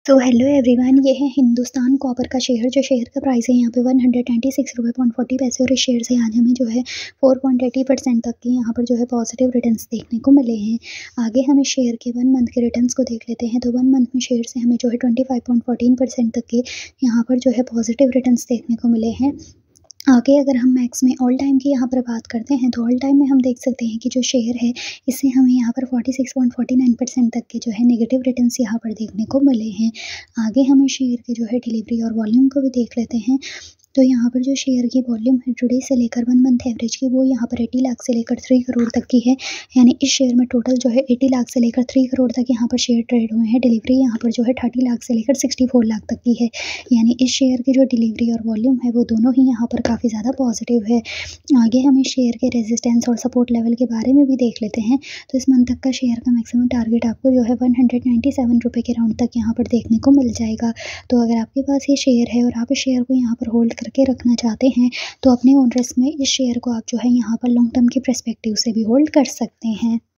तो hello everyone, ये है हिंदुस्तान कॉपर का शेयर। जो शेयर का प्राइस है यहाँ पे 196 रुपये 40 पैसे और इस शेयर से आज हमें जो है 4.80% तक की यहाँ पर जो है पॉजिटिव रिटर्न्स देखने को मिले हैं। आगे हम इस शेयर के 1 मंथ के रिटर्न्स को देख लेते हैं। तो 1 मंथ में शेयर से हमें जो है 25.14% तक के यहाँ पर जो है पॉजिटिव रिटर्न्स देखने को मिले हैं। आगे अगर हम मैक्स में ऑल टाइम की यहाँ पर बात करते हैं तो ऑल टाइम में हम देख सकते हैं कि जो शेयर है इससे हमें यहाँ पर 46.49% तक के जो है नेगेटिव रिटर्न्स यहाँ पर देखने को मिले हैं। आगे हम इस शेयर के जो है डिलीवरी और वॉल्यूम को भी देख लेते हैं। तो यहाँ पर जो शेयर की वॉल्यूम है टुडे से लेकर 1 मंथ एवरेज की वो यहाँ पर 80 लाख से लेकर 3 करोड़ तक की है। यानी इस शेयर में टोटल जो है 80 लाख से लेकर 3 करोड़ तक यहाँ पर शेयर ट्रेड हुए हैं। डिलीवरी यहाँ पर जो है 30 लाख से लेकर 64 लाख तक की है। यानी इस शेयर की जो डिलीवरी और वॉल्यूम है वो दोनों ही यहाँ पर काफ़ी ज़्यादा पॉजिटिव है। आगे हम इस शेयर के रेजिस्टेंस और सपोर्ट लेवल के बारे में भी देख लेते हैं। तो इस मंथ तक का शेयर का मैक्सिमम टारगेट आपको जो है 197 रुपये के राउंड तक यहाँ पर देखने को मिल जाएगा। तो अगर आपके पास ये शेयर है और आप इस शेयर को यहाँ पर होल्ड करके रखना चाहते हैं तो अपने ओन रिस्क में इस शेयर को आप जो है यहाँ पर लॉन्ग टर्म के पर्सपेक्टिव से भी होल्ड कर सकते हैं।